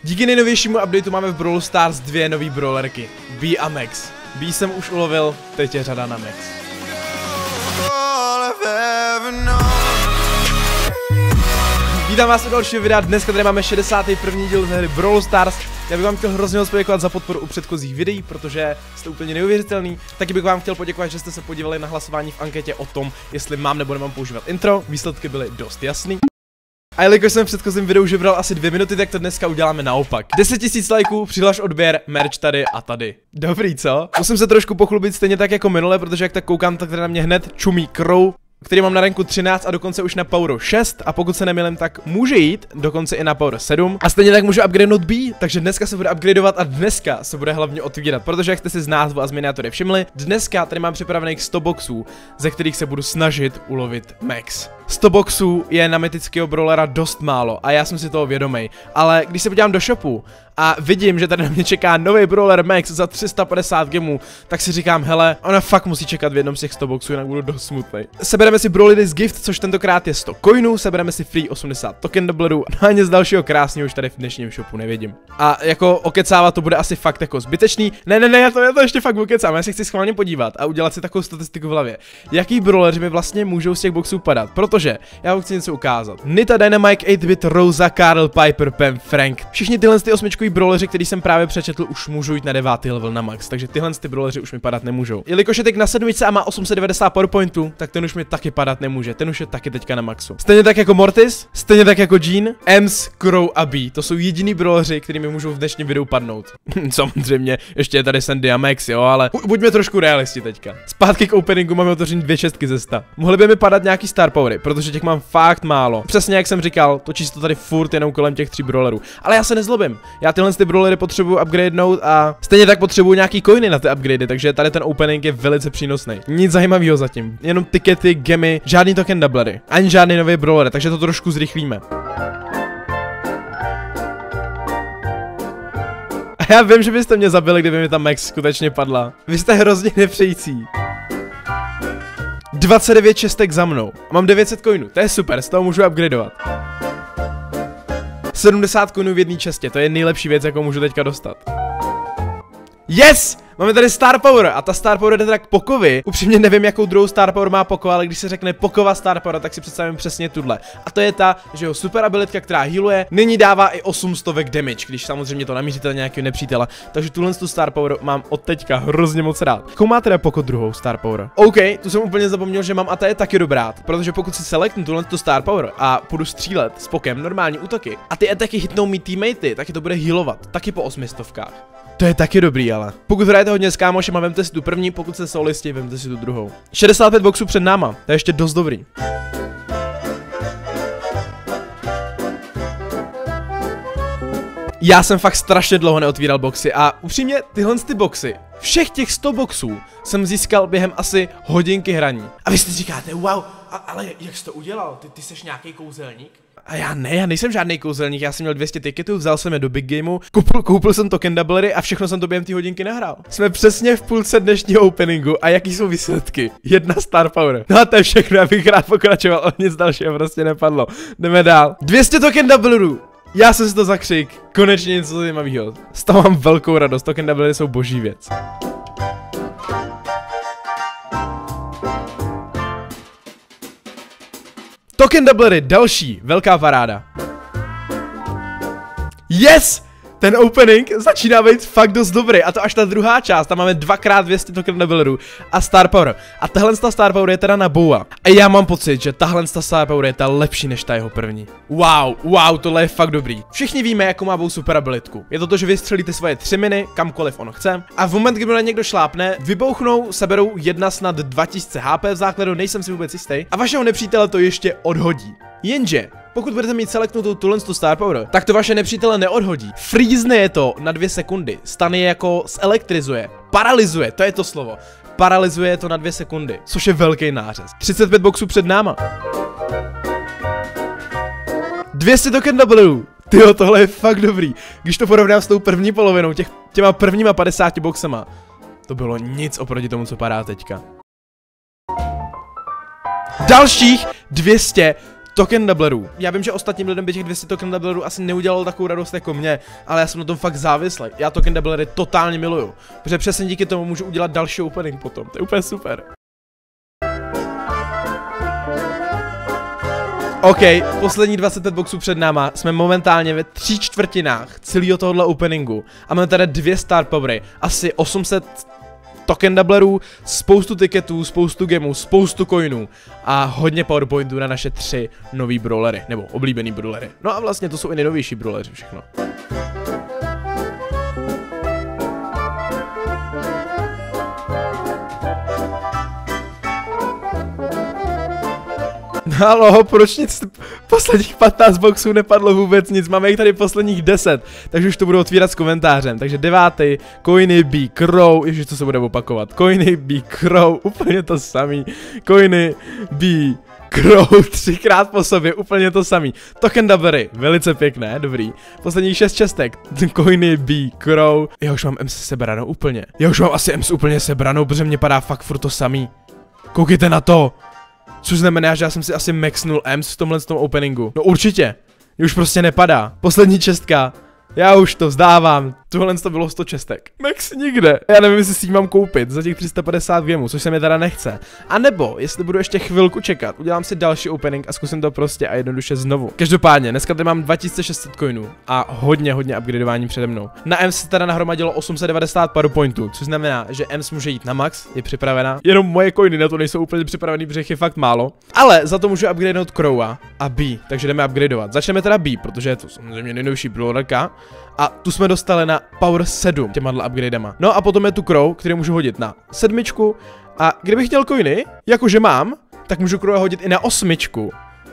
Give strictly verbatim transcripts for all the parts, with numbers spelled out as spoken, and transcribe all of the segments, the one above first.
Díky nejnovějšímu updateu máme v Brawl Stars dvě nový brawlerky. B a Max. B jsem už ulovil, teď je řada na Max. Vítám vás u dalšího videa, dneska tady máme šedesátý první díl z hry Brawl Stars. Já bych vám chtěl hrozně moc poděkovat za podporu u předchozích videí, protože jste úplně neuvěřitelný. Taky bych vám chtěl poděkovat, že jste se podívali na hlasování v anketě o tom, jestli mám nebo nemám používat intro. Výsledky byly dost jasný. A jelikož jsem v předchozím videu žebral asi dvě minuty, tak to dneska uděláme naopak. deset tisíc lajků, přihlaš odběr, merch tady a tady. Dobrý, co? Musím se trošku pochlubit stejně tak jako minule, protože jak tak koukám, tak tady na mě hned čumí Crow, který mám na ranku třináct a dokonce už na power šest, a pokud se nemýlím, tak může jít dokonce i na power sedm. A stejně tak můžu upgradenout B, takže dneska se bude upgradeovat a dneska se bude hlavně otvírat, protože jak jste si z názvu a z miniatury všimli, dneska tady mám připravených sto boxů, ze kterých se budu snažit ulovit Max. sto boxů je na mytického brawlera dost málo a já jsem si toho vědomý, ale když se podívám do shopu a vidím, že tady na mě čeká nový brawler Max za tři sta padesát gemů, tak si říkám, hele, ona fakt musí čekat v jednom z těch sto boxů, jinak budu dost smutnej. Sebereme si Brawl Ladies Gift, což tentokrát je sto coinů, sebereme si free osmdesát token doublerů a nic dalšího krásného už tady v dnešním shopu nevidím. A jako okecávat to bude asi fakt jako zbytečný. Ne, ne, ne, já to, já to ještě fakt okecám, já si chci schválně podívat a udělat si takovou statistiku v hlavě. Jaký brawleři mi vlastně můžou z těch boxů padat, protože já vám chci něco ukázat. Nita, Dynamite, osm bit, Rosa, Karl, Piper, Pam, Frank. Všichni tyhle ty osmičkový brawleři, který jsem právě přečetl, už můžou jít na devátý level na max, takže tyhle ty brawleři už mi padat nemůžou. Jelikož je teď na sedmičce a má osm set devadesát powerpointů, tak ten už mi taky padat nemůže. Ten už je taky teďka na maxu. Stejně tak jako Mortis, stejně tak jako Jean, Ems, Crow a B. To jsou jediný brawleři, který mi můžou v dnešním videu padnout. Samozřejmě, ještě je tady Sandy a Max, jo, ale buďme trošku realisti teďka. Zpátky k openingu máme otevřený dvě šestky ze sta. Mohly by mi padat nějaký star powery, protože těch mám fakt málo. Přesně jak jsem říkal, točí se to tady furt jenom kolem těch tří brawlerů. Ale já se nezlobím. Já tyhle ty brawlery potřebuju upgradenout a stejně tak potřebuju nějaký coiny na ty upgradey, takže tady ten opening je velice přínosný. Nic zajímavého zatím. Jenom tikety, gemy, žádný token doublery, ani žádný nový brawler, takže to trošku zrychlíme. A já vím, že byste mě zabili, kdyby mi ta Max skutečně padla. Vy jste hrozně nepřející. dvacet devět šestek za mnou. Mám devět set coinů, to je super, z toho můžu upgradeovat. sedmdesát coinů v jedné čestě, to je nejlepší věc, jakou můžu teďka dostat. Yes! Máme tady Star Power a ta Star Power jde teda k Pokovi. Upřímně nevím, jakou druhou Star Power má Poko, ale když se řekne Pokova Star Power, tak si představím přesně tuhle. A to je ta, že jeho super abilitka, která healuje, nyní dává i osm stovek damage, když samozřejmě to namíříte na nějakého nepřítele. Takže tuhle tu Star Power mám od teďka hrozně moc rád. Jakou má teda Poko druhou Star Power? OK, tu jsem úplně zapomněl, že mám, a ta je taky dobrá, protože pokud si selectnu tuhle tu Star Power a půjdu střílet s Pokem normální útoky a ty ataky hitnou mý teammatey, taky to bude healovat, taky po osmistovkách. To je taky dobrý, ale pokud hrajete hodně s kámošem a vemte si tu první, pokud se solisti, vemte si tu druhou. šedesát pět boxů před náma, to je ještě dost dobrý. Já jsem fakt strašně dlouho neotvíral boxy a upřímně tyhle ty boxy, všech těch sto boxů jsem získal během asi hodinky hraní. A vy si říkáte, wow, a, ale jak jsi to udělal? Ty, ty jsi nějaký kouzelník? A já ne, já nejsem žádný kouzelník, já jsem měl dvě stě tiketů, vzal jsem je do Big Gameu, koupil, koupil jsem token doublery a všechno jsem to během té hodinky nahrál. Jsme přesně v půlce dnešního openingu a jaký jsou výsledky? Jedna Star Power. No a to je všechno, já bych rád pokračoval, o nic dalšího prostě nepadlo. Jdeme dál. dvě stě token doublerů. Já jsem si to zakřik. Konečně něco zajímavého. Z toho mám velkou radost, token doublery jsou boží věc. Token doublery, další velká paráda. Yes! Ten opening začíná být fakt dost dobrý, a to až ta druhá část, tam máme dvakrát dvě stě token doublerů a Star Power. A tahle Star Power je teda na Boa. A já mám pocit, že tahle Star Power je ta lepší než ta jeho první. Wow, wow, tohle je fakt dobrý. Všichni víme, jakou má Bow super abilitku. Je to to, že vystřelíte svoje tři miny, kamkoliv on chce. A v moment, kdy na někdo šlápne, vybouchnou, seberou jedna snad dva tisíce H P v základu, nejsem si vůbec jistý. A vašeho nepřítele to ještě odhodí. Jenže pokud budete mít selectnutou tuhle Star Power, tak to vaše nepřítele neodhodí. Freezne je to na dvě sekundy. Stan je jako zelektrizuje. Paralyzuje, to je to slovo. Paralyzuje to na dvě sekundy, což je velký nářez. třicet pět boxů před náma. dvě stě token doublerů. Tyjo, tohle je fakt dobrý. Když to porovnám s tou první polovinou, těch, těma prvníma padesáti boxema, to bylo nic oproti tomu, co padá teďka. Dalších dvě stě token doublerů. Já vím, že ostatním lidem by těch dvě stě token doublerů asi neudělalo takovou radost jako mě, ale já jsem na tom fakt závislý. Já token doublery totálně miluju, protože přesně díky tomu můžu udělat další opening potom. To je úplně super. OK, poslední dvacet pět boxů před náma, jsme momentálně ve tří čtvrtinách celého tohohle openingu a máme tady dvě star powery, asi osm set token doublerů, spoustu ticketů, spoustu gemů, spoustu coinů a hodně powerpointů na naše tři nový brawlery, nebo oblíbený brawlery. No a vlastně to jsou i nejnovější brawlery všechno. Halo, proč nic, posledních patnáct boxů nepadlo vůbec nic, máme jich tady posledních deset, takže už to budu otvírat s komentářem, takže devátý, Coiny B, Crow, ježiš, to se bude opakovat, Coiny B, Crow, úplně to samý, Coiny B, Crow, třikrát po sobě, úplně to samý, token doublery, velice pěkné, dobrý, posledních šest čestek, Coiny B, Crow, já už mám M S sebranou úplně, já už mám asi M S úplně sebranou, protože mě padá fakt furt to samý, koukejte na to. Což znamená, že já jsem si asi maxnul Ems v tomhle tom openingu. No určitě. Mě už prostě nepadá. Poslední čestka. Já už to vzdávám. Tohle to bylo sto čestek. Max nikde. Já nevím, jestli si ji mám koupit za těch tři sta padesát gemů, což se mi teda nechce. A nebo, jestli budu ještě chvilku čekat, udělám si další opening a zkusím to prostě a jednoduše znovu. Každopádně, dneska tady mám dva tisíce šest set coinů a hodně, hodně upgradeování přede mnou. Na Ems se teda nahromadilo osm set devadesát powerpointů, což znamená, že Ems může jít na max, je připravená. Jenom moje coiny na to nejsou úplně připravený, protože je fakt málo. Ale za to můžu upgradeout Crowa a B, takže jdeme upgradeovat. Začneme teda B, protože je to samozřejmě nejnovší brawlerka. A tu jsme dostali na Power sedm těma upgradema. No a potom je tu Crow, který můžu hodit na sedmičku. A kdybych chtěl coiny, jakože mám, tak můžu Crowa hodit i na osmičku.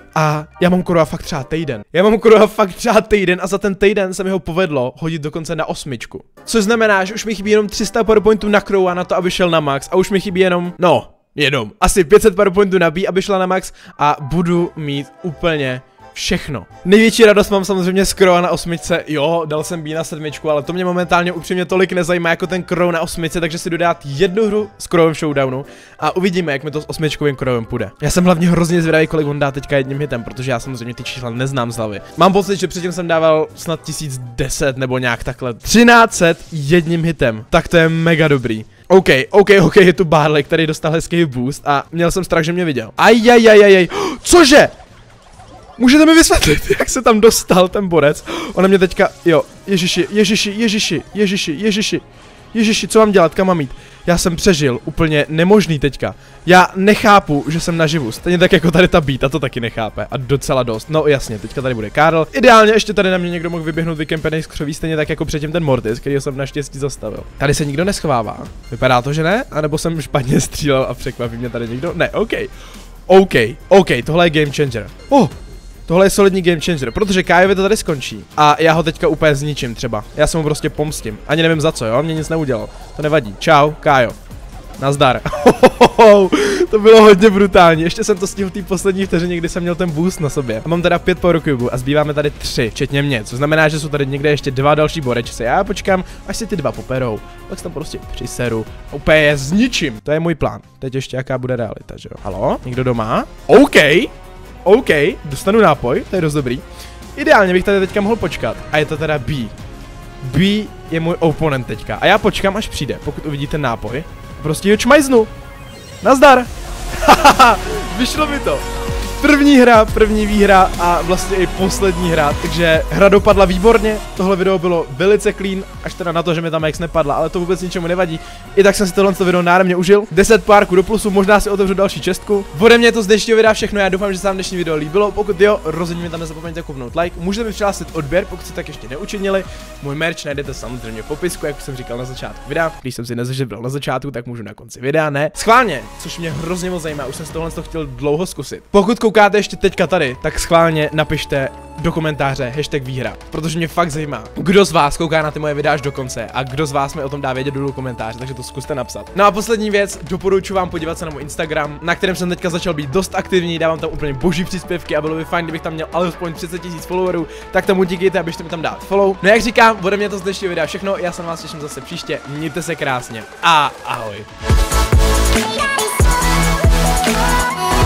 A já mám Crowa fakt třeba týden. Já mám Crowa fakt třeba týden a za ten týden se mi ho povedlo hodit dokonce na osmičku. Což znamená, že už mi chybí jenom tři sta powerpointů na Crowa na to, aby šel na max. A už mi chybí jenom, no, jenom, asi pět set powerpointů na B, aby šla na max. A budu mít úplně všechno. Největší radost mám samozřejmě z Crowa na osmičce, jo, dal jsem B na sedmičku, ale to mě momentálně upřímně tolik nezajímá jako ten Crow na osmičce, takže si jdu dát jednu hru s Crowem Showdownu a uvidíme, jak mi to s osmičkovým Crowem půjde. Já jsem hlavně hrozně zvědavý, kolik on dá teďka jedním hitem, protože já samozřejmě ty čísla neznám z hlavy. Mám pocit, že předtím jsem dával snad tisíc deset nebo nějak takhle. třináct set jedním hitem, tak to je mega dobrý. OK, OK, OK, je tu Barley, který dostal hezký boost a měl jsem strach, že mě viděl. Ajajajajaj, cože? Můžete mi vysvětlit, jak se tam dostal ten borec? Ona mě teďka, jo, ježiši, ježiši, ježiši, ježiši, ježiši, ježiši, co mám dělat, kam mám jít? Já jsem přežil, úplně nemožný teďka. Já nechápu, že jsem naživu, stejně tak jako tady ta beat, a to taky nechápe. A docela dost, no jasně, teďka tady bude Karl. Ideálně ještě tady na mě někdo mohl vyběhnout vykempenej z křoví, stejně tak jako předtím ten Mortis, který jsem naštěstí zastavil. Tady se nikdo neschovává. Vypadá to, že ne? A nebo jsem špatně střílel a překvapí mě tady někdo? Ne, OK. OK, OK, tohle je game changer. Oh. Tohle je solidní game changer, protože Kájovi to tady skončí. A já ho teďka úplně zničím třeba. Já se mu prostě pomstím. Ani nevím za co, jo? Mě nic neudělal. To nevadí. Čau, Kájo. Nazdar. To bylo hodně brutální. Ještě jsem to stihl v té poslední vteřině, kdy jsem měl ten boost na sobě. A mám teda pět power cubů a zbýváme tady tři, včetně mě. Co znamená, že jsou tady někde ještě dva další borečce. Já počkám, až si ty dva poperou. Pak se tam prostě přiseru. A úplně je zničím. To je můj plán. Teď ještě jaká bude realita, že jo? Halo? Někdo doma? OK. OK, dostanu nápoj, to je dost dobrý. Ideálně bych tady teďka mohl počkat. A je to teda B. B je můj oponent teďka. A já počkám, až přijde, pokud uvidíte nápoj. Prostě ho čmajznu. Nazdar. Hahaha, vyšlo mi to. První hra, první výhra a vlastně i poslední hra, takže hra dopadla výborně, tohle video bylo velice clean, až teda na to, že mi tam Max nepadla, ale to vůbec ničemu nevadí. I tak jsem si tohle video náramně užil, deset párků do plusu, možná si otevřu další čestku. Ode mě to z dnešního videa všechno, já doufám, že se vám dnešní video líbilo, pokud jo, rozhodně mi tam nezapomeňte kopnout like, můžete mi přihlásit odběr, pokud si tak ještě neučinili. Můj merch najdete samozřejmě v popisku, jak jsem říkal na začátku videa, když jsem si nezažil na začátku, tak můžu na konci videa, ne? Schválně, což mě hrozně moc zajímá, už jsem si tohle chtěl dlouho zkusit. Pokud koukáte ještě teďka tady, tak schválně napište do komentáře hashtag výhra, protože mě fakt zajímá, kdo z vás kouká na ty moje videa až do konce a kdo z vás mi o tom dá vědět do komentáře, takže to zkuste napsat. No a poslední věc, doporučuji vám podívat se na můj Instagram, na kterém jsem teďka začal být dost aktivní, dávám tam úplně boží příspěvky a bylo by fajn, kdybych tam měl alespoň třicet tisíc followerů, tak tomu díkejte, abyste mi tam dát follow. No jak říkám, ode mě to z dnešního videa všechno, já se na vás těším zase příště, mějte se krásně a ahoj.